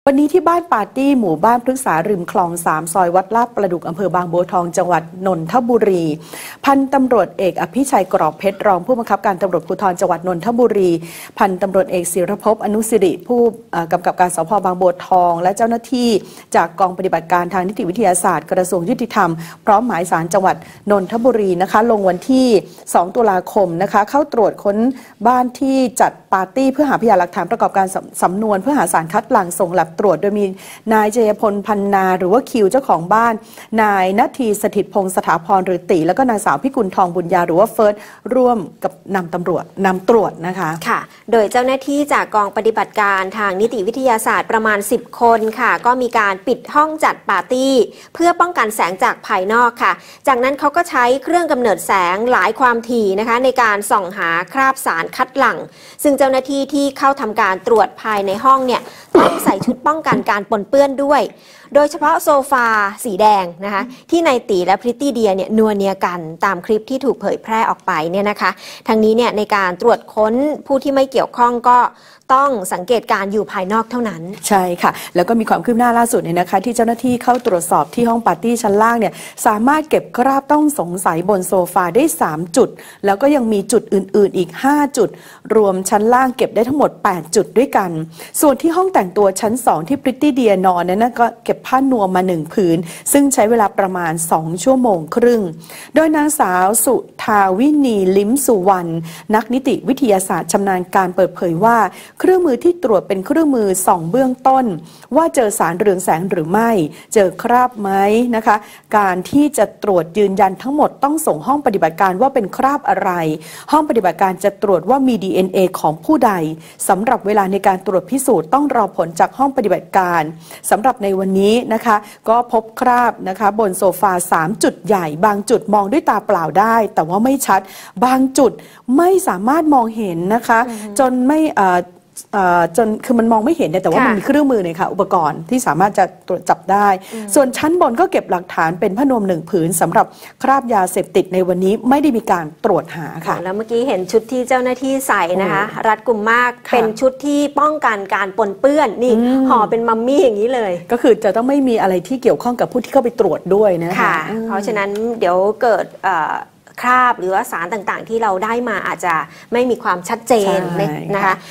วันนี้ที่บ้านปาร์ตี้หมู่บ้านพฤกษาริมคลอง3ซอยวัดลาดประดุกอำเภอบางบัวทองจังหวัดนนทบุรีพันตำรวจเอกอภิชัยกรอบเพชรรองผู้บังคับการตำรวจภูธรจังหวัดนนทบุรีพันตำรวจเอกศิรภพอนุสิริผู้กำกับการสภ.บางบัวทองและเจ้าหน้าที่จากกองปฏิบัติการทางนิติวิทยาศาสตร์กระทรวงยุติธรรมพร้อมหมายสารจังหวัดนนทบุรีนะคะลงวันที่2ตุลาคมนะคะเข้าตรวจค้นบ้านที่จัดปาร์ตี้เพื่อหาพยานหลักฐานประกอบการสำนวนเพื่อหาสารคัดหลั่งส่งแลบตรวจโดยมีนายเจยพลพันนาหรือว่าคิวเจ้าของบ้านนายณทีสถิตพงศ์สถาพรหรือติแล้วก็นางสาวพิกุลทองบุญญาหรือว่าเฟิร์สร่วมกับนำตรวจนะคะค่ะโดยเจ้าหน้าที่จากกองปฏิบัติการทางนิติวิทยาศาสตร์ประมาณ10คนค่ะก็มีการปิดห้องจัดปาร์ตี้เพื่อป้องกันแสงจากภายนอกค่ะจากนั้นเขาก็ใช้เครื่องกำเนิดแสงหลายความถี่นะคะในการส่องหาคราบสารคัดหลั่งซึ่งเจ้าหน้าที่ที่เข้าทำการตรวจภายในห้องเนี่ยต้องใส่ชุดป้องกันการปนเปื้อนด้วยโดยเฉพาะโซฟาสีแดงนะคะที่นายตีและพริตตี้เดียเนี่ยนัวเนียกันตามคลิปที่ถูกเผยแพร่ออกไปเนี่ยนะคะทั้งนี้เนี่ยในการตรวจค้นผู้ที่ไม่เกี่ยวข้องก็ต้องสังเกตการอยู่ภายนอกเท่านั้นใช่ค่ะแล้วก็มีความคืบหน้าล่าสุดเนี่ยนะคะที่เจ้าหน้าที่เข้าตรวจสอบที่ห้องปาร์ตี้ชั้นล่างเนี่ยสามารถเก็บคราบต้องสงสัยบนโซฟาได้3จุดแล้วก็ยังมีจุดอื่นๆอีก5จุดรวมชั้นล่างเก็บได้ทั้งหมด8จุดด้วยกันส่วนที่ห้องแต่งตัวชั้น2ที่พริตตี้เดียนอนนั้นก็เก็บผ้านวมมา1ผืนซึ่งใช้เวลาประมาณ2ชั่วโมงครึ่งโดยนางสาวสุทาวินีลิ้มสุวรรณนักนิติวิทยาศาสตร์ชำนาญการเปิดเผยว่าเครื่องมือที่ตรวจเป็นเครื่องมือส่องเบื้องต้นว่าเจอสารเรืองแสงหรือไม่เจอคราบไหมนะคะการที่จะตรวจยืนยันทั้งหมดต้องส่งห้องปฏิบัติการว่าเป็นคราบอะไรห้องปฏิบัติการจะตรวจว่ามี DNA ของผู้ใดสำหรับเวลาในการตรวจพิสูจน์ต้องรอผลจากห้องปฏิบัติการสำหรับในวันนี้นะคะก็พบคราบนะคะบนโซฟา3จุดใหญ่บางจุดมองด้วยตาเปล่าได้แต่ว่าไม่ชัดบางจุดไม่สามารถมองเห็นนะคะจนไม่จนคือมันมองไม่เห็นแต่ว่ามันมีเครื่องมือเนี่ยค่ะอุปกรณ์ที่สามารถจะตรวจจับได้ส่วนชั้นบนก็เก็บหลักฐานเป็นผ้านวม1ผืนสำหรับคราบยาเสพติดในวันนี้ไม่ได้มีการตรวจหาค่ะแล้วเมื่อกี้เห็นชุดที่เจ้าหน้าที่ใส่นะคะรัดกุมมากเป็นชุดที่ป้องกันการปนเปื้อนนี่ห่อเป็นมัมมี่อย่างนี้เลยก็คือจะต้องไม่มีอะไรที่เกี่ยวข้องกับผู้ที่เข้าไปตรวจด้วยนะคะเพราะฉะนั้นเดี๋ยวเกิดคราบหรือว่าสารต่างๆที่เราได้มาอาจจะไม่มีความชัดเจนนะคะ